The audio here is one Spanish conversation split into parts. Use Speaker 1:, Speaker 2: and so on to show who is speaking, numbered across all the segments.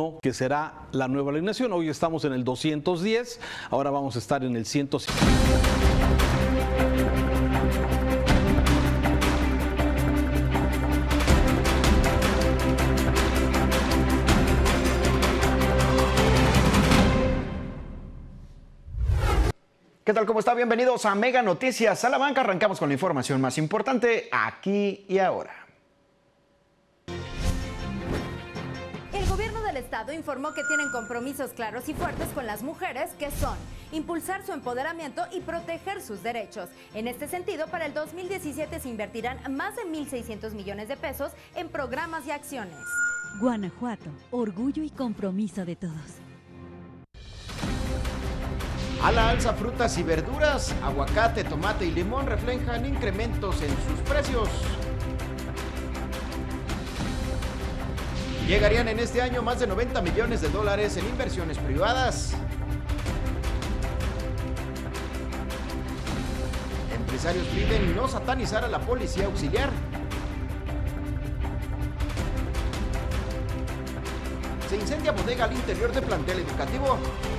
Speaker 1: 1, que será la nueva alineación. Hoy estamos en el 210, ahora vamos a estar en el 105.
Speaker 2: ¿Qué tal? ¿Cómo está? Bienvenidos a Mega Noticias Salamanca. Arrancamos con la información más importante aquí y ahora.
Speaker 3: El gobierno del estado informó que tienen compromisos claros y fuertes con las mujeres, que son impulsar su empoderamiento y proteger sus derechos. En este sentido, para el 2017 se invertirán más de 1.600 millones de pesos en programas y acciones.
Speaker 4: Guanajuato, orgullo y compromiso de todos.
Speaker 2: A la alza, frutas y verduras, aguacate, tomate y limón reflejan incrementos en sus precios. Llegarían en este año más de 90 millones de dólares en inversiones privadas. Empresarios piden no satanizar a la policía auxiliar. Se incendia bodega al interior de plantel educativo.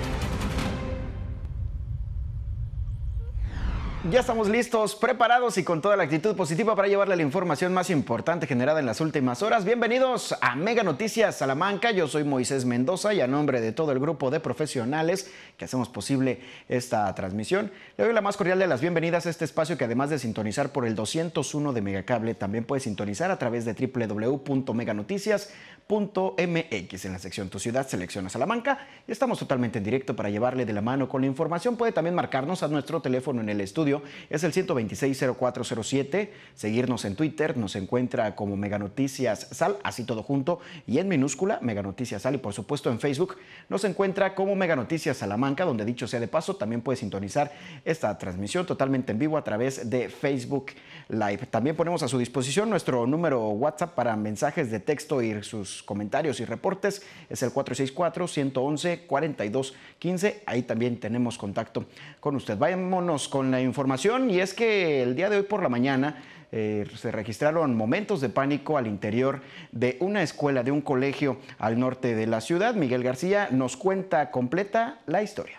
Speaker 2: Ya estamos listos, preparados y con toda la actitud positiva para llevarle la información más importante generada en las últimas horas. Bienvenidos a Mega Noticias Salamanca. Yo soy Moisés Mendoza y a nombre de todo el grupo de profesionales que hacemos posible esta transmisión, le doy la más cordial de las bienvenidas a este espacio que, además de sintonizar por el 201 de Megacable, también puede sintonizar a través de www.meganoticias.mx. En la sección Tu Ciudad selecciona Salamanca y estamos totalmente en directo para llevarle de la mano con la información. Puede también marcarnos a nuestro teléfono en el estudio, es el 126-0407, seguirnos en Twitter, nos encuentra como Mega Noticias Sal, así todo junto y en minúscula, Mega Noticias Sal, y por supuesto en Facebook nos encuentra como Mega Noticias Salamanca, donde, dicho sea de paso, también puede sintonizar esta transmisión totalmente en vivo a través de Facebook Live. También ponemos a su disposición nuestro número WhatsApp para mensajes de texto y sus comentarios y reportes, es el 464-111-4215, ahí también tenemos contacto con usted. Vámonos con la información, y es que el día de hoy por la mañana se registraron momentos de pánico al interior de una escuela, de un colegio al norte de la ciudad. Miguel García nos cuenta completa la historia.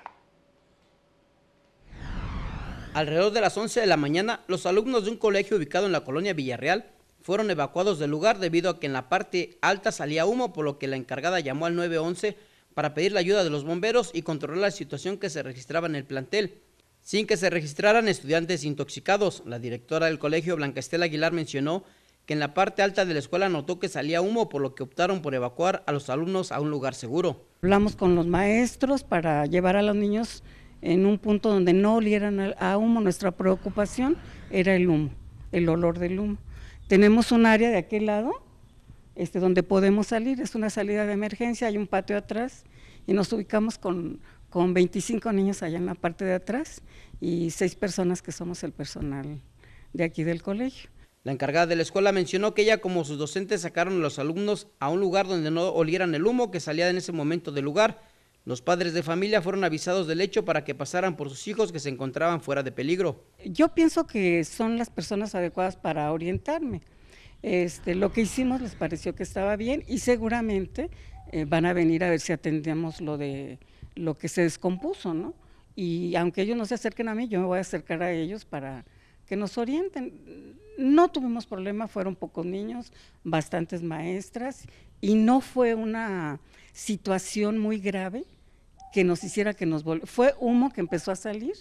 Speaker 5: Alrededor de las 11 de la mañana, los alumnos de un colegio ubicado en la colonia Villarreal fueron evacuados del lugar debido a que en la parte alta salía humo, por lo que la encargada llamó al 911 para pedir la ayuda de los bomberos y controlar la situación que se registraba en el plantel, sin que se registraran estudiantes intoxicados. La directora del colegio, Blanca Estela Aguilar, mencionó que en la parte alta de la escuela notó que salía humo, por lo que optaron por evacuar a los alumnos a un lugar seguro.
Speaker 6: Hablamos con los maestros para llevar a los niños en un punto donde no olieran a humo. Nuestra preocupación era el humo, el olor del humo. Tenemos un área de aquel lado donde podemos salir, es una salida de emergencia, hay un patio atrás y nos ubicamos con 25 niños allá en la parte de atrás y 6 personas que somos el personal de aquí del colegio.
Speaker 5: La encargada de la escuela mencionó que ella, como sus docentes, sacaron a los alumnos a un lugar donde no olieran el humo que salía en ese momento del lugar. Los padres de familia fueron avisados del hecho para que pasaran por sus hijos que se encontraban fuera de peligro.
Speaker 6: Yo pienso que son las personas adecuadas para orientarme. Lo que hicimos les pareció que estaba bien y seguramente van a venir a ver si atendemos lo que se descompuso, ¿no? Y aunque ellos no se acerquen a mí, yo me voy a acercar a ellos para que nos orienten. No tuvimos problema, fueron pocos niños, bastantes maestras, y no fue una situación muy grave que nos hiciera que nos fue humo que empezó a salir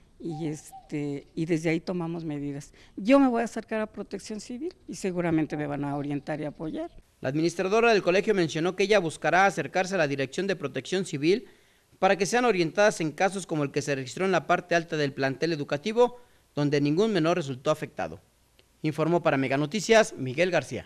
Speaker 6: y desde ahí tomamos medidas. Yo me voy a acercar a Protección Civil y seguramente me van a orientar y apoyar.
Speaker 5: La administradora del colegio mencionó que ella buscará acercarse a la Dirección de Protección Civil para que sean orientadas en casos como el que se registró en la parte alta del plantel educativo, donde ningún menor resultó afectado. Informó para Mega Noticias Miguel García.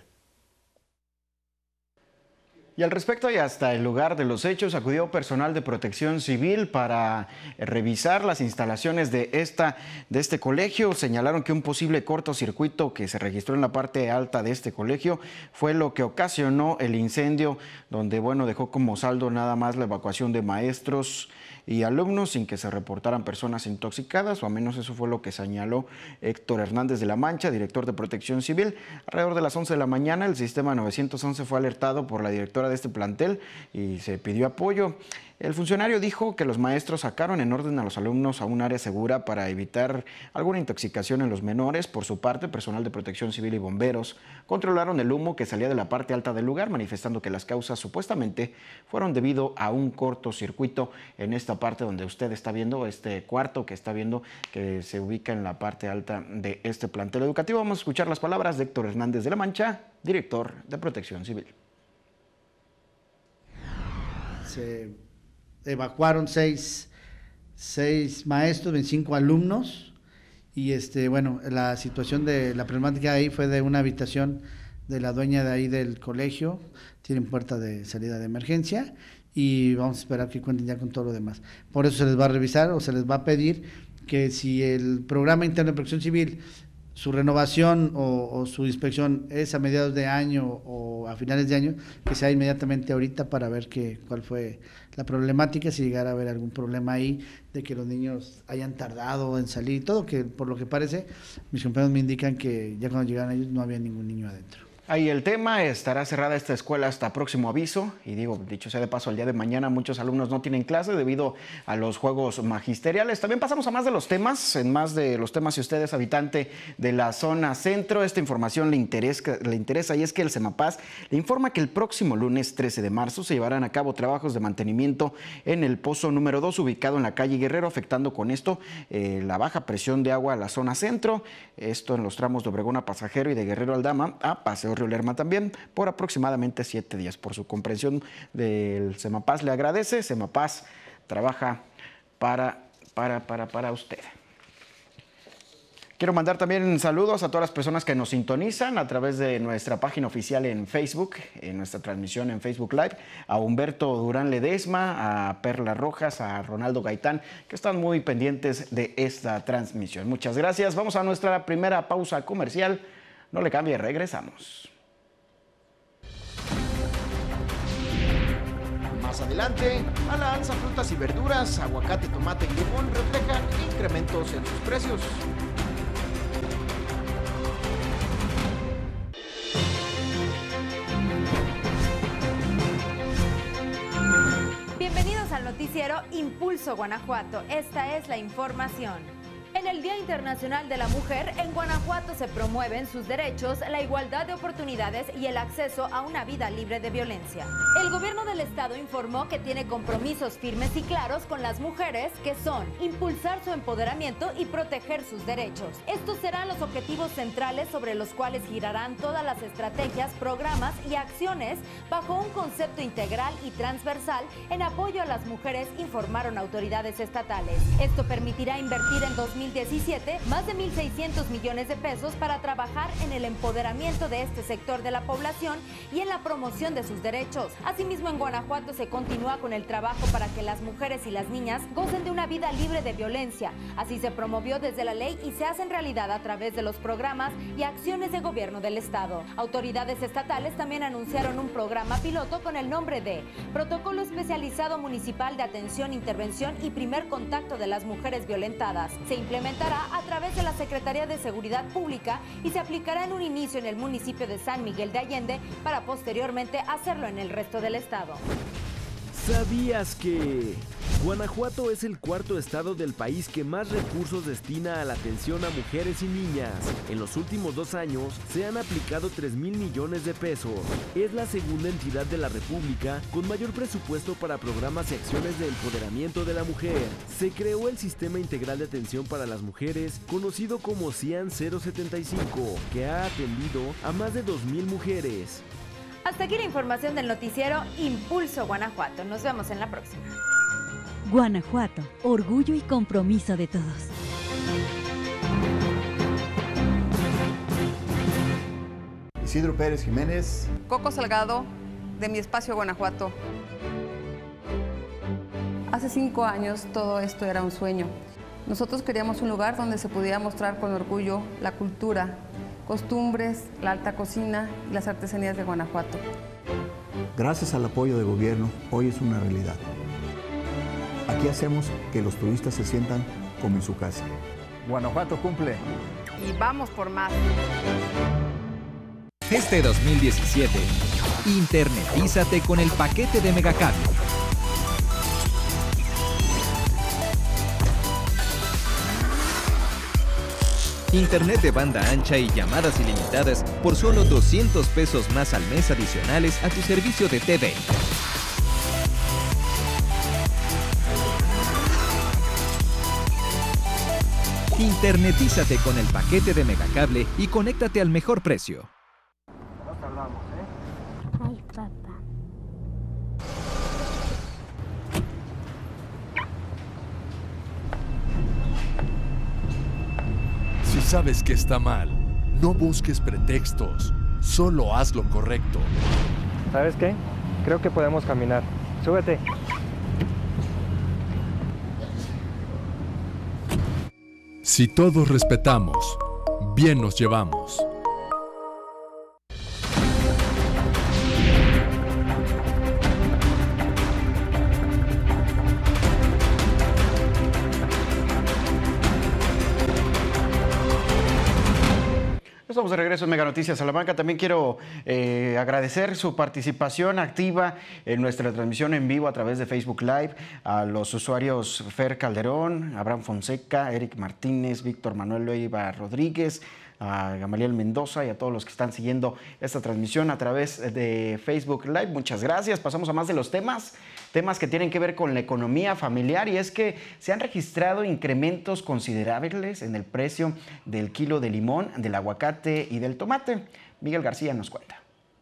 Speaker 2: Y al respecto, y hasta el lugar de los hechos, acudió personal de Protección Civil para revisar las instalaciones de este colegio. Señalaron que un posible cortocircuito que se registró en la parte alta de este colegio fue lo que ocasionó el incendio, donde, dejó como saldo nada más la evacuación de maestros y alumnos sin que se reportaran personas intoxicadas, o al menos eso fue lo que señaló Héctor Hernández de la Mancha, director de Protección Civil. Alrededor de las 11 de la mañana, el sistema 911 fue alertado por la directora directora de este plantel y se pidió apoyo. El funcionario dijo que los maestros sacaron en orden a los alumnos a un área segura para evitar alguna intoxicación en los menores. Por su parte, personal de Protección Civil y bomberos controlaron el humo que salía de la parte alta del lugar, manifestando que las causas supuestamente fueron debido a un cortocircuito en esta parte donde usted está viendo, este cuarto que está viendo, que se ubica en la parte alta de este plantel educativo. Vamos a escuchar las palabras de Héctor Hernández de la Mancha, director de Protección Civil.
Speaker 7: Se evacuaron seis maestros, 25 alumnos, y bueno, la situación de la problemática ahí fue de una habitación de la dueña de ahí del colegio. Tienen puerta de salida de emergencia y vamos a esperar que cuenten ya con todo lo demás. Por eso se les va a revisar o se les va a pedir que si el programa interno de Protección Civil, su renovación o su inspección es a mediados de año o a finales de año, que sea inmediatamente ahorita para ver cuál fue la problemática, si llegara a haber algún problema ahí de que los niños hayan tardado en salir y todo, que por lo que parece, mis compañeros me indican que ya cuando llegaron ellos no había ningún niño adentro.
Speaker 2: Ahí el tema, estará cerrada esta escuela hasta próximo aviso y dicho sea de paso, el día de mañana muchos alumnos no tienen clase debido a los juegos magisteriales. También pasamos a más de los temas, si usted es habitante de la zona centro, esta información le interesa y es que el CEMAPAS le informa que el próximo lunes 13 de marzo se llevarán a cabo trabajos de mantenimiento en el pozo número 2 ubicado en la calle Guerrero, afectando con esto la baja presión de agua a la zona centro, esto en los tramos de Obregón a Pasajero y de Guerrero Aldama a Paseo Río Lerma también, por aproximadamente 7 días. Por su comprensión del CEMAPAS le agradece. CEMAPAS trabaja para usted. Quiero mandar también saludos a todas las personas que nos sintonizan a través de nuestra página oficial en Facebook, en nuestra transmisión en Facebook Live, a Humberto Durán Ledesma, a Perla Rojas, a Ronaldo Gaitán, que están muy pendientes de esta transmisión. Muchas gracias. Vamos a nuestra primera pausa comercial. No le cambie, regresamos. Más adelante, a la alza frutas y verduras, aguacate, tomate y limón reflejan incrementos en sus precios.
Speaker 3: Bienvenidos al noticiero Impulso Guanajuato. Esta es la información. En el Día Internacional de la Mujer, en Guanajuato se promueven sus derechos, la igualdad de oportunidades y el acceso a una vida libre de violencia. El gobierno del estado informó que tiene compromisos firmes y claros con las mujeres, que son impulsar su empoderamiento y proteger sus derechos. Estos serán los objetivos centrales sobre los cuales girarán todas las estrategias, programas y acciones bajo un concepto integral y transversal en apoyo a las mujeres, informaron autoridades estatales. Esto permitirá invertir en 2017 más de 1.600 millones de pesos para trabajar en el empoderamiento de este sector de la población y en la promoción de sus derechos. Asimismo, en Guanajuato se continúa con el trabajo para que las mujeres y las niñas gocen de una vida libre de violencia. Así se promovió desde la ley y se hace en realidad a través de los programas y acciones de gobierno del estado. Autoridades estatales también anunciaron un programa piloto con el nombre de Protocolo Especializado Municipal de Atención, Intervención y Primer Contacto de las Mujeres Violentadas. Se implementará a través de la Secretaría de Seguridad Pública y se aplicará en un inicio en el municipio de San Miguel de Allende para posteriormente hacerlo en el resto del estado.
Speaker 8: ¿Sabías que Guanajuato es el cuarto estado del país que más recursos destina a la atención a mujeres y niñas? En los últimos 2 años se han aplicado 3,000 millones de pesos. Es la segunda entidad de la República con mayor presupuesto para programas y acciones de empoderamiento de la mujer. Se creó el Sistema Integral de Atención para las Mujeres, conocido como CIAN 075, que ha atendido a más de 2,000 mujeres.
Speaker 3: Hasta aquí la información del noticiero Impulso Guanajuato. Nos vemos en la próxima.
Speaker 4: Guanajuato, orgullo y compromiso de todos.
Speaker 9: Isidro Pérez Jiménez.
Speaker 10: Coco Salgado, de Mi Espacio Guanajuato. Hace 5 años todo esto era un sueño. Nosotros queríamos un lugar donde se pudiera mostrar con orgullo la cultura, costumbres, la alta cocina y las artesanías de Guanajuato.
Speaker 9: Gracias al apoyo del gobierno, hoy es una realidad. Aquí hacemos que los turistas se sientan como en su casa.
Speaker 11: Guanajuato cumple.
Speaker 10: Y vamos por más.
Speaker 12: Este 2017,
Speaker 11: Internetízate con el paquete de Megacable. Internet de banda ancha y llamadas ilimitadas por solo 200 pesos más al mes adicionales a tu servicio de TV. Internetízate con el paquete de Megacable y conéctate al mejor precio.
Speaker 12: Ay, papá.
Speaker 13: Si sabes que está mal, no busques pretextos, solo haz lo correcto.
Speaker 14: ¿Sabes qué? Creo que podemos caminar. Súbete.
Speaker 13: Si todos respetamos, bien nos llevamos.
Speaker 2: Estamos de regreso en Mega Noticias Salamanca. También quiero agradecer su participación activa en nuestra transmisión en vivo a través de Facebook Live a los usuarios Fer Calderón, Abraham Fonseca, Eric Martínez, Víctor Manuel Leiva Rodríguez, a Gamaliel Mendoza y a todos los que están siguiendo esta transmisión a través de Facebook Live. Muchas gracias. Pasamos a más de los temas que tienen que ver con la economía familiar, y es que se han registrado incrementos considerables en el precio del kilo de limón, del aguacate y del tomate. Miguel García nos cuenta.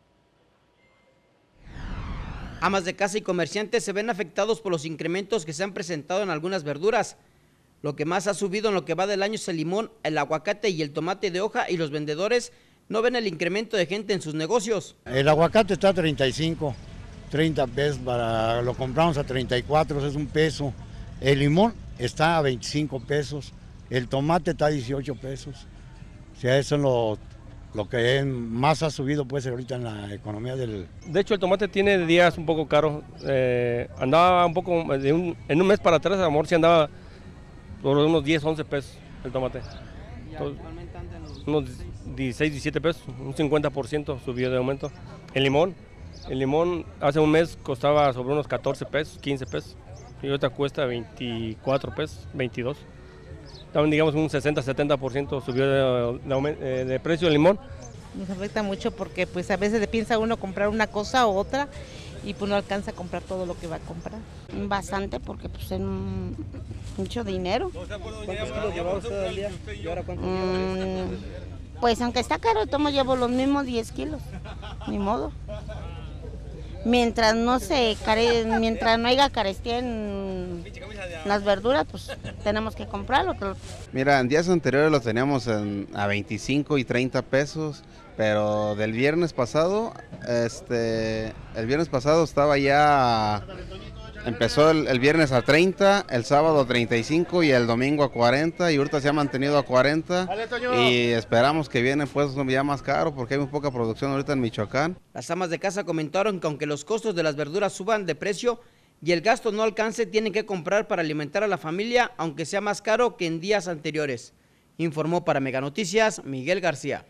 Speaker 5: Amas de casa y comerciantes se ven afectados por los incrementos que se han presentado en algunas verduras. Lo que más ha subido en lo que va del año es el limón, el aguacate y el tomate de hoja, y los vendedores no ven el incremento de gente en sus negocios.
Speaker 15: El aguacate está a 35, 30 pesos, lo compramos a 34, es un peso. El limón está a 25 pesos, el tomate está a 18 pesos. O sea, eso es lo que más ha subido pues ahorita en la economía del...
Speaker 14: De hecho, el tomate tiene días un poco caros. Andaba un poco, en un mes para atrás, a lo mejor sí andaba por unos 10, 11 pesos el tomate. Entonces, unos 16, 17 pesos, un 50% subió de aumento. El limón hace un mes costaba sobre unos 14 pesos, 15 pesos. Y ahorita cuesta 24 pesos, 22. También digamos un 60, 70% subió de precio el limón.
Speaker 16: Nos afecta mucho porque pues a veces le piensa uno comprar una cosa u otra y pues no alcanza a comprar todo lo que va a comprar.
Speaker 12: Bastante porque pues es mucho dinero.
Speaker 5: ¿Cuántos kilos llevaba usted al día? ¿Y ahora cuántos lleva?
Speaker 12: Pues aunque está caro, tomo llevo los mismos 10 kilos, ni modo. Mientras no haya carestía en las verduras, pues tenemos que comprarlo.
Speaker 17: Mira, en días anteriores lo teníamos a 25 y 30 pesos, pero del viernes pasado, el viernes pasado estaba ya, empezó el viernes a 30, el sábado a 35 y el domingo a 40, y ahorita se ha mantenido a 40 y esperamos que viene pues ya más caro porque hay muy poca producción ahorita en Michoacán.
Speaker 5: Las amas de casa comentaron que aunque los costos de las verduras suban de precio y el gasto no alcance, tienen que comprar para alimentar a la familia, aunque sea más caro que en días anteriores. Informó para Mega Noticias Miguel García.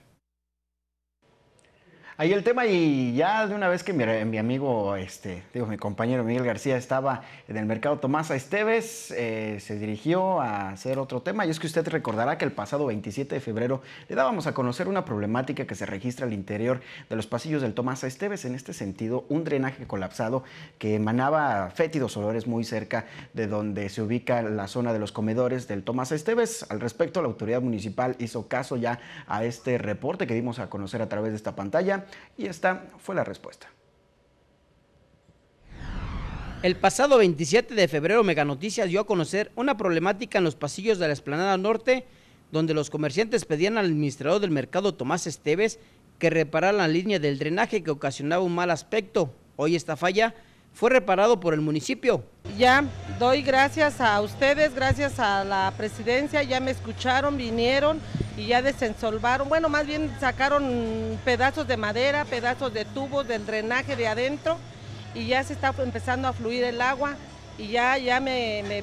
Speaker 2: Ahí el tema, y ya de una vez que mi amigo, mi compañero Miguel García estaba en el mercado Tomás Esteves, se dirigió a hacer otro tema, y es que usted recordará que el pasado 27 de febrero le dábamos a conocer una problemática que se registra al interior de los pasillos del Tomás Esteves. En este sentido, un drenaje colapsado que emanaba fétidos olores muy cerca de donde se ubica la zona de los comedores del Tomás Esteves. Al respecto, la autoridad municipal hizo caso ya a este reporte que dimos a conocer a través de esta pantalla, y esta fue la respuesta.
Speaker 5: El pasado 27 de febrero, Mega Noticias dio a conocer una problemática en los pasillos de la Explanada Norte, donde los comerciantes pedían al administrador del mercado Tomás Esteves que reparara la línea del drenaje que ocasionaba un mal aspecto. Hoy esta falla fue reparado por el municipio.
Speaker 18: Ya doy gracias a ustedes, gracias a la presidencia, ya me escucharon, vinieron y ya desensolvaron, bueno, más bien sacaron pedazos de madera, pedazos de tubos del drenaje de adentro, y ya se está empezando a fluir el agua, y ya el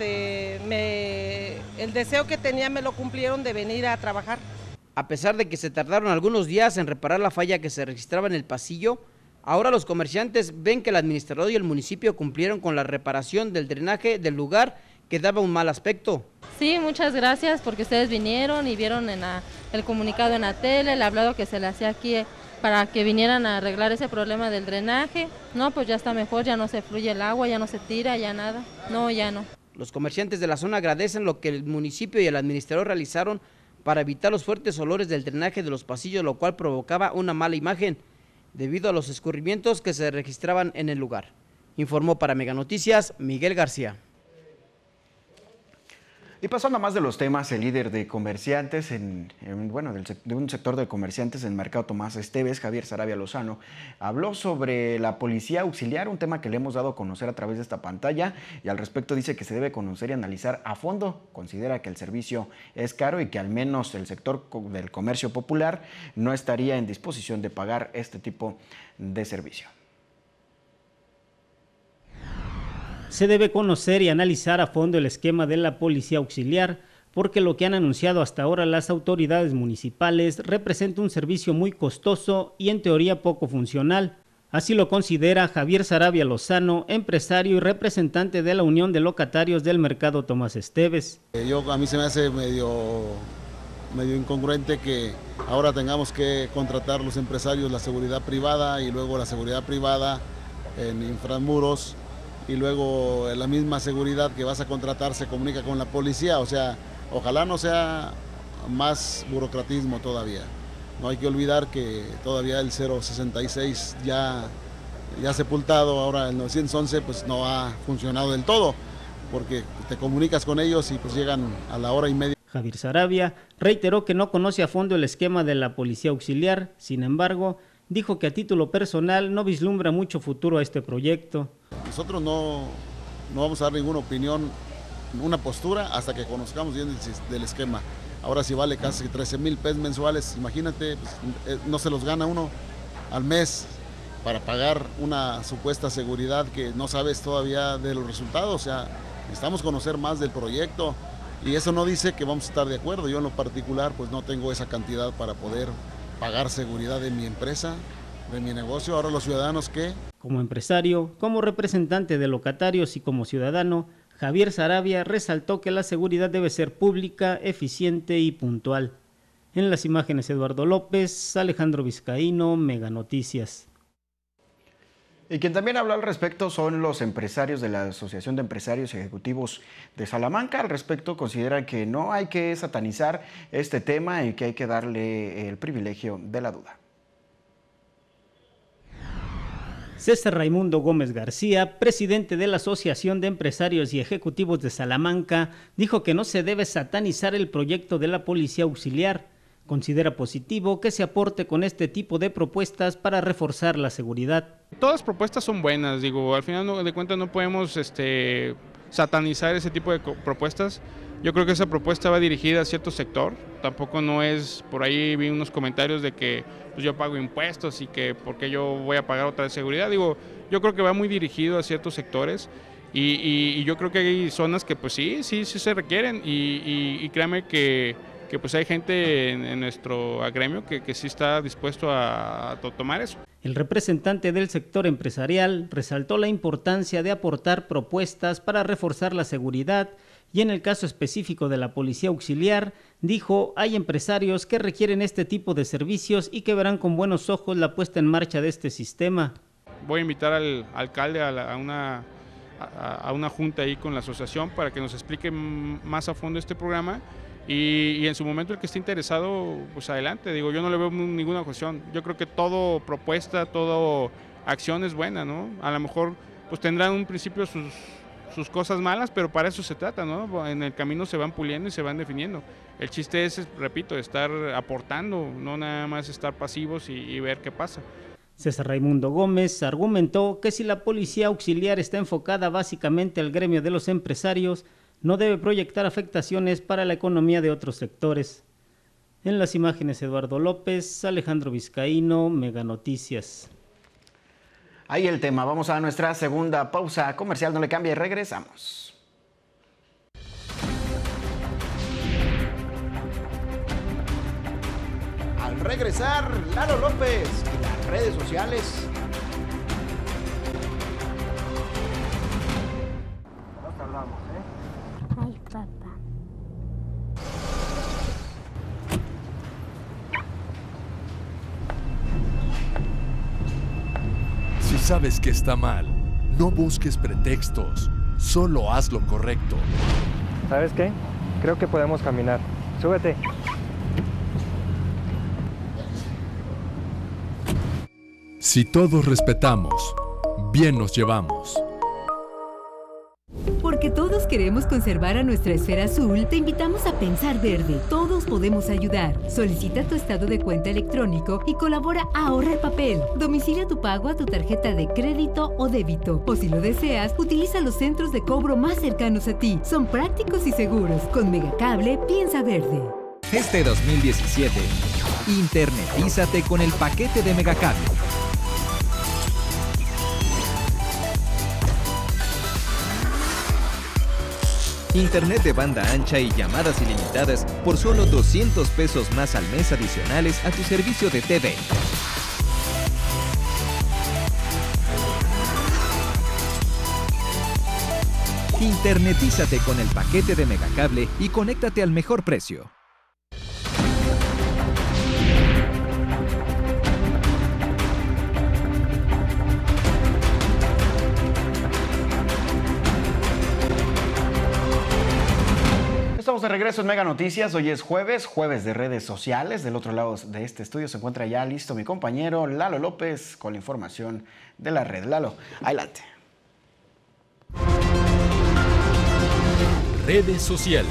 Speaker 18: deseo que tenía me lo cumplieron de venir a trabajar.
Speaker 5: A pesar de que se tardaron algunos días en reparar la falla que se registraba en el pasillo, Ahora los comerciantes ven que el administrador y el municipio cumplieron con la reparación del drenaje del lugar que daba un mal aspecto.
Speaker 19: Sí, muchas gracias porque ustedes vinieron y vieron el comunicado en la tele, el hablado que se le hacía aquí para que vinieran a arreglar ese problema del drenaje. No, pues ya está mejor, ya no se fluye el agua, ya no se tira, ya nada. No, ya no.
Speaker 5: Los comerciantes de la zona agradecen lo que el municipio y el administrador realizaron para evitar los fuertes olores del drenaje de los pasillos, lo cual provocaba una mala imagen debido a los escurrimientos que se registraban en el lugar. Informó para Mega Noticias Miguel García.
Speaker 2: Y pasando a más de los temas, el líder de comerciantes de un sector de comerciantes en Mercado Tomás Esteves, Javier Sarabia Lozano, habló sobre la policía auxiliar, un tema que le hemos dado a conocer a través de esta pantalla, y al respecto dice que se debe conocer y analizar a fondo. Considera que el servicio es caro y que al menos el sector del comercio popular no estaría en disposición de pagar este tipo de servicio.
Speaker 20: Se debe conocer y analizar a fondo el esquema de la policía auxiliar, porque lo que han anunciado hasta ahora las autoridades municipales representa un servicio muy costoso y en teoría poco funcional. Así lo considera Javier Sarabia Lozano, empresario y representante de la Unión de Locatarios del Mercado Tomás Esteves.
Speaker 21: A mí se me hace medio incongruente que ahora tengamos que contratar los empresarios la seguridad privada y luego la seguridad privada en inframuros, y luego la misma seguridad que vas a contratar se comunica con la policía. O sea, ojalá no sea más burocratismo todavía. No hay que olvidar que todavía el 066 ya sepultado, ahora el 911 pues no ha funcionado del todo, porque te comunicas con ellos y pues llegan a la hora y media.
Speaker 20: Javier Sarabia reiteró que no conoce a fondo el esquema de la policía auxiliar, sin embargo, dijo que a título personal no vislumbra mucho futuro a este proyecto.
Speaker 21: Nosotros no vamos a dar ninguna opinión, una postura hasta que conozcamos bien del esquema. Ahora si vale casi 13,000 pesos mensuales, imagínate, pues, no se los gana uno al mes para pagar una supuesta seguridad que no sabes todavía de los resultados. O sea, necesitamos conocer más del proyecto y eso no dice que vamos a estar de acuerdo. Yo en lo particular pues no tengo esa cantidad para poder pagar seguridad de mi empresa, de mi negocio. Ahora los ciudadanos, ¿qué?
Speaker 20: Como empresario, como representante de locatarios y como ciudadano, Javier Sarabia resaltó que la seguridad debe ser pública, eficiente y puntual. En las imágenes Eduardo López, Alejandro Vizcaíno, Mega Noticias.
Speaker 2: Y quien también habló al respecto son los empresarios de la Asociación de Empresarios Ejecutivos de Salamanca. Al respecto consideran que no hay que satanizar este tema y que hay que darle el privilegio de la duda.
Speaker 20: César Raimundo Gómez García, presidente de la Asociación de Empresarios y Ejecutivos de Salamanca, dijo que no se debe satanizar el proyecto de la policía auxiliar. Considera positivo que se aporte con este tipo de propuestas para reforzar la seguridad.
Speaker 22: Todas las propuestas son buenas, al final de cuentas no podemos satanizar ese tipo de propuestas. Yo creo que esa propuesta va dirigida a cierto sector, tampoco no es, por ahí vi unos comentarios de que pues, yo pago impuestos y que por qué yo voy a pagar otra de seguridad. Yo creo que va muy dirigido a ciertos sectores y yo creo que hay zonas que pues sí se requieren y créame que pues hay gente en nuestro agremio que sí está dispuesto a tomar eso.
Speaker 20: El representante del sector empresarial resaltó la importancia de aportar propuestas para reforzar la seguridad y en el caso específico de la policía auxiliar, dijo, hay empresarios que requieren este tipo de servicios y que verán con buenos ojos la puesta en marcha de este sistema.
Speaker 22: Voy a invitar al alcalde a una junta ahí con la asociación para que nos explique más a fondo este programa. Y en su momento el que esté interesado, pues adelante, yo no le veo ninguna cuestión. Yo creo que todo propuesta, toda acción es buena, ¿no? A lo mejor pues tendrán un principio sus cosas malas, pero para eso se trata, ¿no? En el camino se van puliendo y se van definiendo. El chiste es, repito, estar aportando, no nada más estar pasivos y ver qué pasa.
Speaker 20: César Raimundo Gómez argumentó que si la policía auxiliar está enfocada básicamente al gremio de los empresarios, no debe proyectar afectaciones para la economía de otros sectores. En las imágenes Eduardo López, Alejandro Vizcaíno, Mega Noticias.
Speaker 2: Ahí el tema. Vamos a nuestra segunda pausa comercial. No le cambie y regresamos. Al regresar, Lalo López y las redes sociales
Speaker 1: vamos, ¿eh?
Speaker 12: Ay, papá.
Speaker 13: Si sabes que está mal, no busques pretextos, solo haz lo correcto.
Speaker 1: ¿Sabes qué? Creo que podemos caminar. Súbete.
Speaker 13: Si todos respetamos, bien nos llevamos.
Speaker 6: Porque todos queremos conservar a nuestra esfera azul, te invitamos a pensar verde. Todos podemos ayudar. Solicita tu estado de cuenta electrónico y colabora a ahorrar papel. Domicilia tu pago a tu tarjeta de crédito o débito. O si lo deseas, utiliza los centros de cobro más cercanos a ti. Son prácticos y seguros. Con Megacable, piensa verde.
Speaker 11: Este 2017, internetízate con el paquete de Megacable. Internet de banda ancha y llamadas ilimitadas por solo 200 pesos más al mes adicionales a tu servicio de TV. Internetízate con el paquete de Megacable y conéctate al mejor precio.
Speaker 2: Estamos de regreso en Mega Noticias. Hoy es jueves de redes sociales. Del otro lado de este estudio se encuentra ya listo mi compañero Lalo López con la información de la red. Lalo, adelante.
Speaker 23: Redes sociales.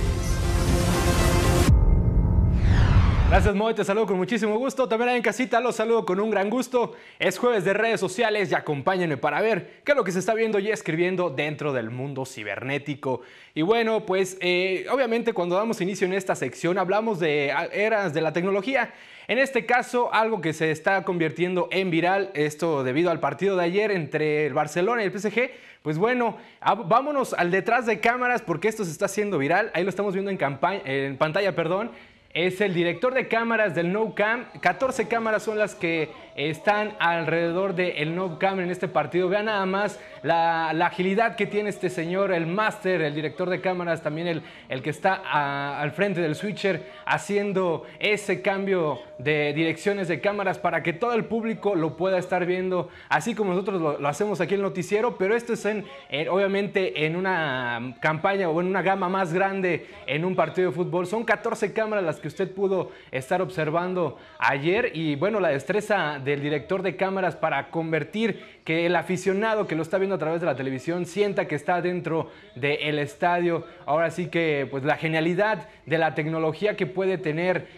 Speaker 24: Gracias, Moy, te saludo con muchísimo gusto. También ahí en casita los saludo con un gran gusto. Es jueves de redes sociales y acompáñenme para ver qué es lo que se está viendo y escribiendo dentro del mundo cibernético. Y bueno, pues obviamente cuando damos inicio en esta sección hablamos de eras de la tecnología. En este caso, algo que se está convirtiendo en viral, esto debido al partido de ayer entre el Barcelona y el PSG. Pues bueno, vámonos al detrás de cámaras porque esto se está haciendo viral. Ahí lo estamos viendo en pantalla. Es el director de cámaras del Nou Camp. 14 cámaras son las que están alrededor del Nou Camp en este partido. Vean nada más la agilidad que tiene este señor, el máster, el director de cámaras, también el que está al frente del switcher, haciendo ese cambio de direcciones de cámaras para que todo el público lo pueda estar viendo, así como nosotros lo hacemos aquí en el noticiero, pero esto es obviamente en una campaña o en una gama más grande en un partido de fútbol. Son 14 cámaras las que usted pudo estar observando ayer y bueno, la destreza del director de cámaras para convertir que el aficionado que lo está viendo a través de la televisión sienta que está dentro del estadio. Ahora sí que pues la genialidad de la tecnología que puede tener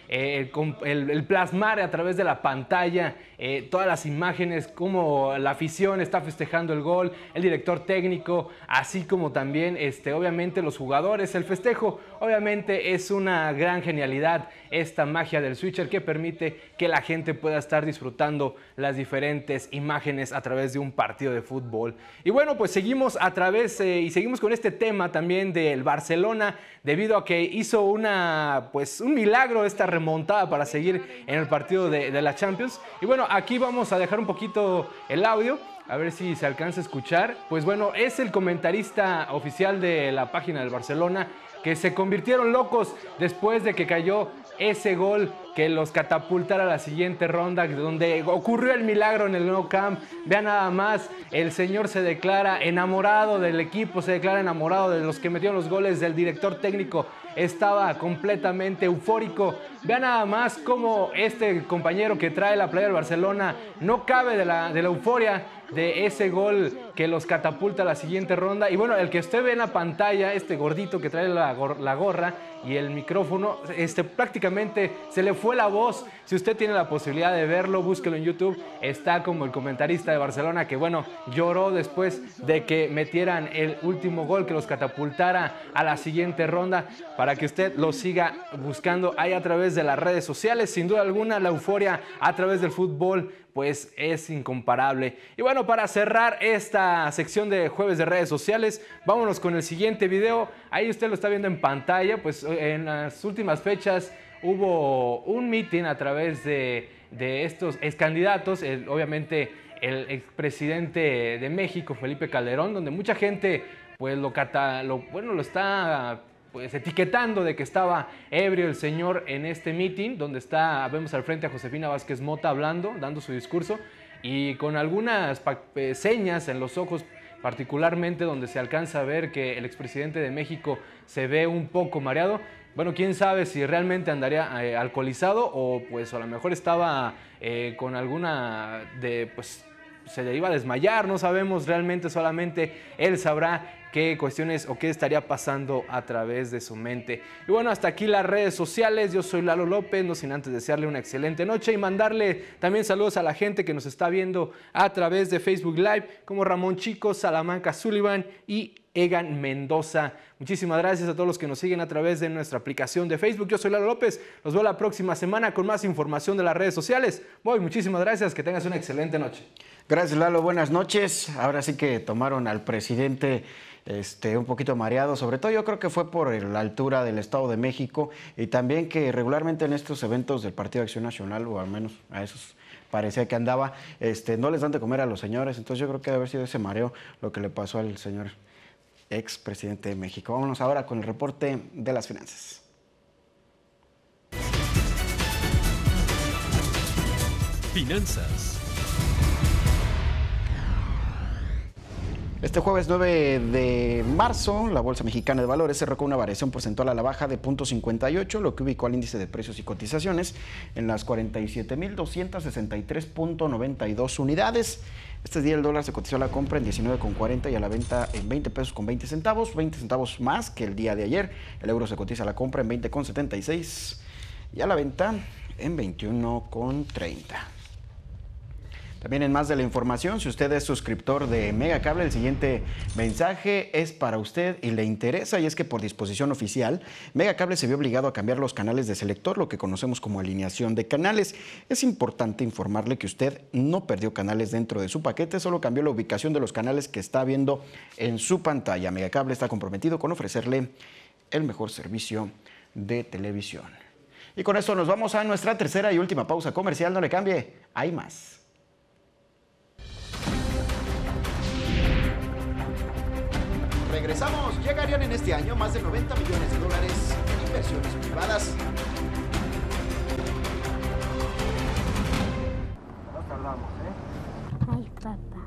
Speaker 24: el plasmar a través de la pantalla todas las imágenes, cómo la afición está festejando el gol, el director técnico, así como también obviamente los jugadores, el festejo. Obviamente es una gran genialidad esta magia del switcher que permite que la gente pueda estar disfrutando las diferentes imágenes a través de un partido de fútbol. Y bueno, pues seguimos y seguimos con este tema también del Barcelona, debido a que hizo un milagro esta remontada para seguir en el partido de la Champions. Y bueno, aquí vamos a dejar un poquito el audio, a ver si se alcanza a escuchar. Pues bueno, es el comentarista oficial de la página del Barcelona, que se convirtieron locos después de que cayó ese gol que los catapultara a la siguiente ronda, donde ocurrió el milagro en el Nou Camp. Vean nada más, el señor se declara enamorado del equipo, se declara enamorado de los que metieron los goles, del director técnico, estaba completamente eufórico. Vean nada más cómo este compañero que trae la playa del Barcelona no cabe de la euforia de ese gol que los catapulta a la siguiente ronda. Y bueno, el que usted ve en la pantalla, este gordito que trae la gorra y el micrófono, prácticamente se le fue la voz. Si usted tiene la posibilidad de verlo, búsquelo en YouTube. Está como el comentarista de Barcelona que, bueno, lloró después de que metieran el último gol que los catapultara a la siguiente ronda, para que usted lo siga buscando ahí a través de las redes sociales. Sin duda alguna, la euforia a través del fútbol pues es incomparable. Y bueno, para cerrar esta sección de jueves de redes sociales, vámonos con el siguiente video. Ahí usted lo está viendo en pantalla. Pues en las últimas fechas hubo un meeting a través de estos excandidatos, obviamente el expresidente de México, Felipe Calderón, donde mucha gente pues lo está pues etiquetando de que estaba ebrio el señor en este meeting, donde vemos al frente a Josefina Vázquez Mota hablando, dando su discurso, y con algunas señas en los ojos, particularmente donde se alcanza a ver que el expresidente de México se ve un poco mareado. Bueno, quién sabe si realmente andaría alcoholizado o pues a lo mejor estaba con alguna pues se le iba a desmayar, no sabemos realmente, solamente él sabrá qué cuestiones o qué estaría pasando a través de su mente. Y bueno, hasta aquí las redes sociales. Yo soy Lalo López, no sin antes desearle una excelente noche y mandarle también saludos a la gente que nos está viendo a través de Facebook Live, como Ramón Chico, Salamanca Sullivan y Egan Mendoza. Muchísimas gracias a todos los que nos siguen a través de nuestra aplicación de Facebook. Yo soy Lalo López, los veo la próxima semana con más información de las redes sociales. Muchísimas gracias, que tengas una excelente noche.
Speaker 2: Gracias, Lalo, buenas noches. Ahora sí que tomaron al presidente un poquito mareado, sobre todo yo creo que fue por la altura del Estado de México y también que regularmente en estos eventos del Partido de Acción Nacional, o al menos a esos parecía que andaba, no les dan de comer a los señores, entonces yo creo que debe haber sido ese mareo lo que le pasó al señor expresidente de México. Vámonos ahora con el reporte de las finanzas.
Speaker 13: Finanzas.
Speaker 2: Este jueves 9 de marzo, la Bolsa Mexicana de Valores cerró con una variación porcentual a la baja de 0.58, lo que ubicó al índice de precios y cotizaciones en las 47,263.92 unidades. Este día el dólar se cotizó a la compra en 19,40 y a la venta en 20 pesos con 20 centavos más que el día de ayer. El euro se cotiza a la compra en 20,76 y a la venta en 21,30. También en más de la información, si usted es suscriptor de Megacable, el siguiente mensaje es para usted y le interesa, y es que por disposición oficial, Megacable se vio obligado a cambiar los canales de selector, lo que conocemos como alineación de canales. Es importante informarle que usted no perdió canales dentro de su paquete, solo cambió la ubicación de los canales que está viendo en su pantalla. Megacable está comprometido con ofrecerle el mejor servicio de televisión. Y con esto nos vamos a nuestra tercera y última pausa comercial. No le cambie, hay más. Regresamos. Llegarían en este año más de 90 millones de dólares en inversiones privadas.
Speaker 1: No tardamos,
Speaker 12: Ay, papá.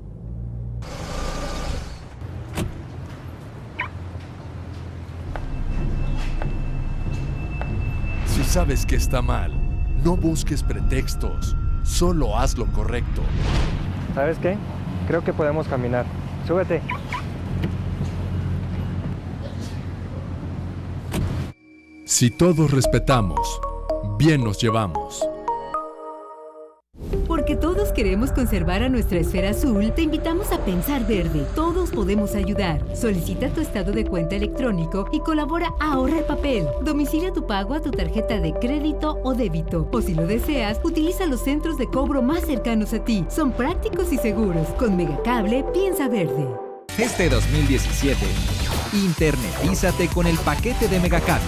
Speaker 13: Si sabes que está mal, no busques pretextos, solo haz lo correcto.
Speaker 1: ¿Sabes qué? Creo que podemos caminar. Súbete.
Speaker 13: Si todos respetamos, bien nos llevamos.
Speaker 6: Porque todos queremos conservar a nuestra esfera azul, te invitamos a pensar verde. Todos podemos ayudar. Solicita tu estado de cuenta electrónico y colabora a ahorrar papel. Domicilia tu pago a tu tarjeta de crédito o débito. O si lo deseas, utiliza los centros de cobro más cercanos a ti. Son prácticos y seguros. Con Megacable, piensa verde.
Speaker 11: Este 2017, internetízate con el paquete de Megacable.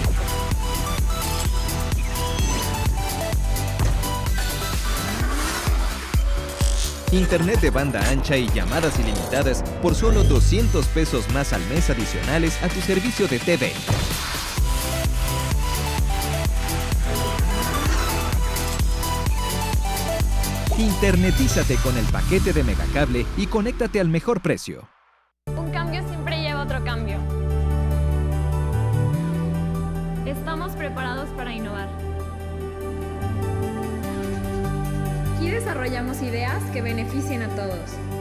Speaker 11: Internet de banda ancha y llamadas ilimitadas por solo 200 pesos más al mes adicionales a tu servicio de TV. Internetízate con el paquete de Megacable y conéctate al mejor precio.
Speaker 3: Un cambio siempre lleva otro cambio. Estamos preparados para innovar. Aquí desarrollamos ideas que beneficien a todos.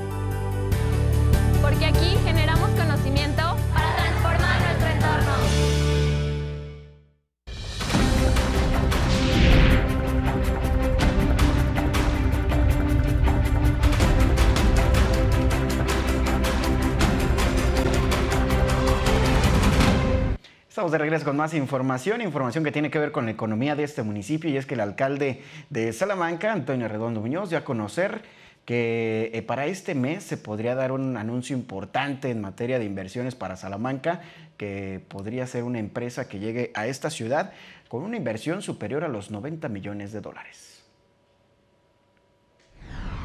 Speaker 3: Porque aquí generamos conocimiento para transformar nuestro entorno.
Speaker 2: Estamos de regreso con más información que tiene que ver con la economía de este municipio, y es que el alcalde de Salamanca, Antonio Redondo Muñoz, dio a conocer que para este mes se podría dar un anuncio importante en materia de inversiones para Salamanca, que podría ser una empresa que llegue a esta ciudad con una inversión superior a los 90 millones de dólares.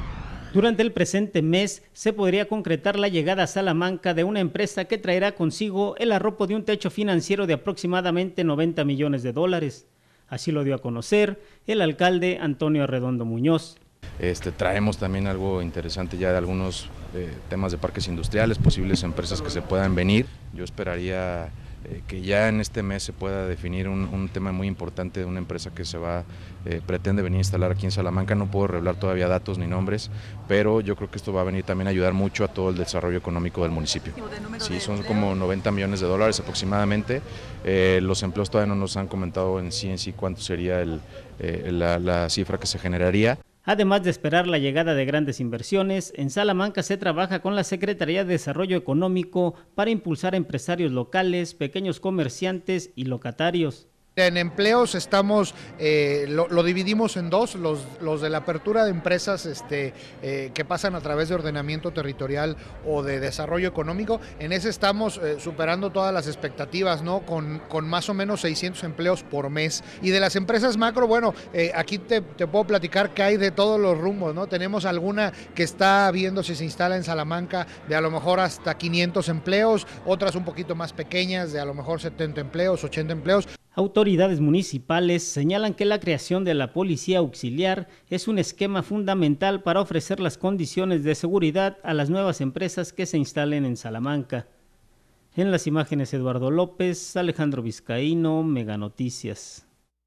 Speaker 20: Durante el presente mes se podría concretar la llegada a Salamanca de una empresa que traerá consigo el arropo de un techo financiero de aproximadamente $90 millones. Así lo dio a conocer el alcalde Antonio Arredondo Muñoz.
Speaker 4: Traemos también algo interesante ya de algunos temas de parques industriales, posibles empresas que se puedan venir. Yo esperaría que ya en este mes se pueda definir un tema muy importante de una empresa que pretende venir a instalar aquí en Salamanca. No puedo revelar todavía datos ni nombres, pero yo creo que esto va a venir también a ayudar mucho a todo el desarrollo económico del municipio. Sí, son como $90 millones aproximadamente. Los empleos todavía no nos han comentado en sí cuánto sería la cifra que se generaría.
Speaker 20: Además de esperar la llegada de grandes inversiones, en Salamanca se trabaja con la Secretaría de Desarrollo Económico para impulsar a empresarios locales, pequeños comerciantes y locatarios.
Speaker 7: En empleos estamos, lo dividimos en dos, los de la apertura de empresas que pasan a través de ordenamiento territorial o de desarrollo económico. En ese estamos superando todas las expectativas, ¿no? Con más o menos 600 empleos por mes. Y de las empresas macro, bueno, aquí te puedo platicar que hay de todos los rumbos, ¿no? Tenemos alguna que está viendo si se instala en Salamanca de a lo mejor hasta 500 empleos, otras un poquito más pequeñas de a lo mejor 70 empleos, 80 empleos.
Speaker 20: Autoridades municipales señalan que la creación de la policía auxiliar es un esquema fundamental para ofrecer las condiciones de seguridad a las nuevas empresas que se instalen en Salamanca. En las imágenes, Eduardo López, Alejandro Vizcaíno, Mega Noticias.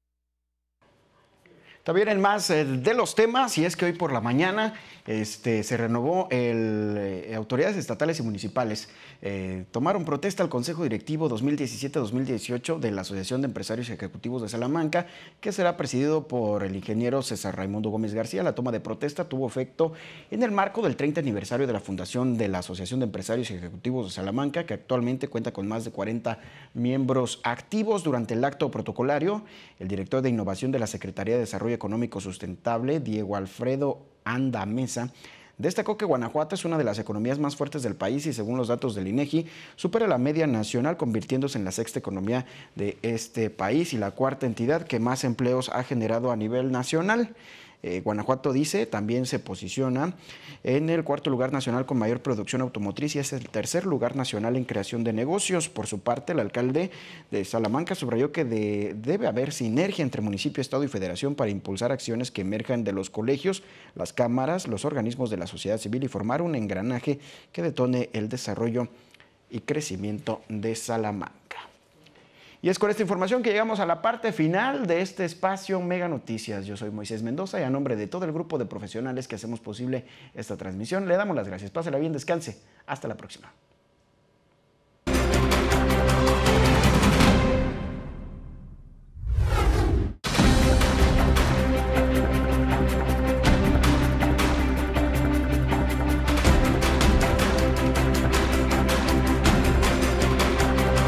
Speaker 2: También en más de los temas, y es que hoy por la mañana se renovó autoridades estatales y municipales tomaron protesta al Consejo Directivo 2017-2018 de la Asociación de Empresarios y Ejecutivos de Salamanca, que será presidido por el ingeniero César Raimundo Gómez García. La toma de protesta tuvo efecto en el marco del 30 aniversario de la fundación de la Asociación de Empresarios y Ejecutivos de Salamanca, que actualmente cuenta con más de 40 miembros activos. Durante el acto protocolario, el director de Innovación de la Secretaría de Desarrollo Económico Sustentable, Diego Alfredo Anda Mesa, destacó que Guanajuato es una de las economías más fuertes del país y, según los datos del INEGI, supera la media nacional, convirtiéndose en la sexta economía de este país y la cuarta entidad que más empleos ha generado a nivel nacional. Guanajuato, dice, también se posiciona en el cuarto lugar nacional con mayor producción automotriz y es el tercer lugar nacional en creación de negocios. Por su parte, el alcalde de Salamanca subrayó que debe haber sinergia entre municipio, estado y federación para impulsar acciones que emerjan de los colegios, las cámaras, los organismos de la sociedad civil y formar un engranaje que detone el desarrollo y crecimiento de Salamanca. Y es con esta información que llegamos a la parte final de este espacio Mega Noticias. Yo soy Moisés Mendoza y a nombre de todo el grupo de profesionales que hacemos posible esta transmisión, le damos las gracias. Pásela bien, descanse. Hasta la próxima.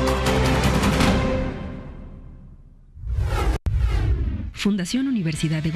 Speaker 8: Fundación Universidad de